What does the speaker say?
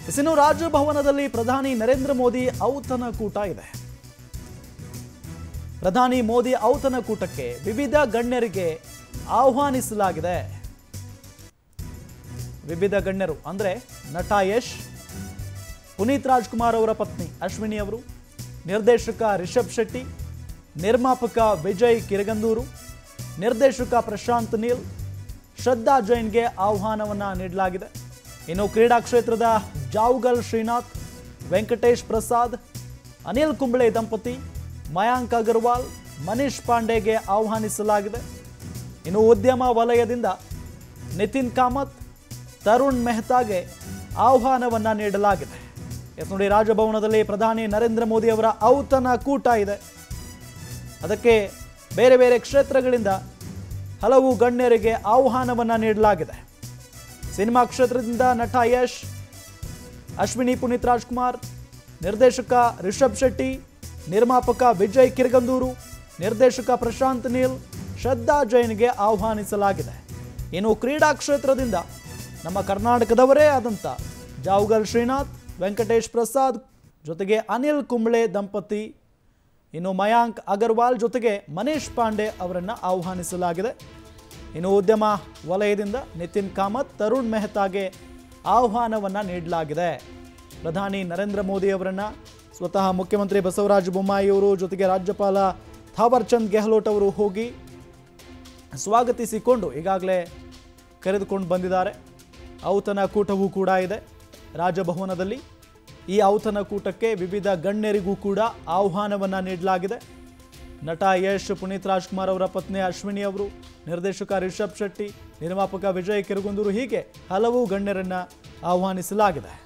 ಇನ್ನು ರಾಜಭವನದಲ್ಲಿ ಪ್ರಧಾನಿ ನರೇಂದ್ರ ಮೋದಿ ಔತಣಕೂಟ ಇದೆ. ಪ್ರಧಾನಿ ಮೋದಿ ಔತಣಕೂಟಕ್ಕೆ ವಿವಿಧ ಗಣ್ಯರಿಗೆ ಆಹ್ವಾನಿಸಲಾಗಿದೆ. ವಿವಿಧ ಗಣ್ಯರು ಅಂದ್ರೆ ನಟ ಯಶ್, ಪುನೀತ್ ರಾಜ್ಕುಮಾರ್ ಅವರ ಪತ್ನಿ ಅಶ್ವಿನಿ ಅವರು, ನಿರ್ದೇಶಕ ರಿಷಬ್ ಶೆಟ್ಟಿ, ನಿರ್ಮಾಪಕ ವಿಜಯ್ ಕಿರಗಂದೂರು, ನಿರ್ದೇಶಕ ಪ್ರಶಾಂತ್ ನೀಲ್, ಶ್ರದ್ಧಾ ಜೈನ್ಗೆ ಆಹ್ವಾನವನ್ನ ನೀಡಲಾಗಿದೆ. ಇನ್ನು ಕ್ರೀಡಾ ಕ್ಷೇತ್ರದ ಜಾವುಗಲ್ ಶ್ರೀನಾಥ್, ವೆಂಕಟೇಶ್ ಪ್ರಸಾದ್, ಅನಿಲ್ ಕುಂಬ್ಳೆ ದಂಪತಿ, ಮಯಾಂಕ್ ಅಗರ್ವಾಲ್, ಮನೀಶ್ ಪಾಂಡೆಗೆ ಆಹ್ವಾನಿಸಲಾಗಿದೆ. ಇನ್ನು ಉದ್ಯಮ ವಲಯದಿಂದ ನಿತಿನ್ ಕಾಮತ್, ತರುಣ್ ಮೆಹ್ತಾಗೆ ಆಹ್ವಾನವನ್ನ ನೀಡಲಾಗಿದೆ. ನೋಡಿ, ರಾಜಭವನದಲ್ಲಿ ಪ್ರಧಾನಿ ನರೇಂದ್ರ ಮೋದಿ ಅವರ ಔತಣಕೂಟ ಇದೆ. ಅದಕ್ಕೆ ಬೇರೆ ಬೇರೆ ಕ್ಷೇತ್ರಗಳಿಂದ ಹಲವು ಗಣ್ಯರಿಗೆ ಆಹ್ವಾನವನ್ನ ನೀಡಲಾಗಿದೆ. ಸಿನಿಮಾ ಕ್ಷೇತ್ರದಿಂದ ನಟ ಯಶ್, ಅಶ್ವಿನಿ ಪುನೀತ್ ರಾಜ್ಕುಮಾರ್, ನಿರ್ದೇಶಕ ರಿಷಬ್ ಶೆಟ್ಟಿ, ನಿರ್ಮಾಪಕ ವಿಜಯ್ ಕಿರಗಂದೂರು, ನಿರ್ದೇಶಕ ಪ್ರಶಾಂತ್ ನೀಲ್, ಶ್ರದ್ಧಾ ಜೈನ್ಗೆ ಆಹ್ವಾನಿಸಲಾಗಿದೆ. ಇನ್ನು ಕ್ರೀಡಾ ಕ್ಷೇತ್ರದಿಂದ ನಮ್ಮ ಕರ್ನಾಟಕದವರೇ ಆದಂಥ ಜಾವುಗಲ್ ಶ್ರೀನಾಥ್, ವೆಂಕಟೇಶ್ ಪ್ರಸಾದ್ ಜೊತೆಗೆ ಅನಿಲ್ ಕುಂಬ್ಳೆ ದಂಪತಿ, ಇನ್ನು ಮಯಾಂಕ್ ಅಗರ್ವಾಲ್ ಜೊತೆಗೆ ಮನೀಶ್ ಪಾಂಡೆ ಅವರನ್ನು ಆಹ್ವಾನಿಸಲಾಗಿದೆ. ಇನ್ನು ಉದ್ಯಮ ವಲಯದಿಂದ ನಿತಿನ್ ಕಾಮತ್, ತರುಣ್ ಮೆಹ್ತಾಗೆ ಆಹ್ವಾನವನ್ನು ನೀಡಲಾಗಿದೆ. ಪ್ರಧಾನಿ ನರೇಂದ್ರ ಮೋದಿ ಅವರನ್ನು ಸ್ವತಃ ಮುಖ್ಯಮಂತ್ರಿ ಬಸವರಾಜ ಬೊಮ್ಮಾಯಿ ಅವರು ಜೊತೆಗೆ ರಾಜ್ಯಪಾಲ ಥಾವರ್ ಚಂದ್ ಗೆಹ್ಲೋಟ್ ಅವರು ಹೋಗಿ ಸ್ವಾಗತಿಸಿಕೊಂಡು ಈಗಾಗಲೇ ಕರೆದುಕೊಂಡು ಬಂದಿದ್ದಾರೆ. ಔತಣಕೂಟವೂ ಕೂಡ ಇದೆ ರಾಜಭವನದಲ್ಲಿ. ಈ ಔತಣಕೂಟಕ್ಕೆ ವಿವಿಧ ಗಣ್ಯರಿಗೂ ಕೂಡ ಆಹ್ವಾನವನ್ನು ನೀಡಲಾಗಿದೆ. ನಟ ಯಶ್, ಪುನೀತ್ ರಾಜ್ಕುಮಾರ್ ಅವರ ಪತ್ನಿ ಅಶ್ವಿನಿ ಅವರು, ನಿರ್ದೇಶಕ ರಿಷಬ್ ಶೆಟ್ಟಿ, ನಿರ್ಮಾಪಕ ವಿಜಯ್ ಕಿರಗಂದೂರು, ಹೀಗೆ ಹಲವು ಗಣ್ಯರನ್ನು ಆಹ್ವಾನಿಸಲಾಗಿದೆ.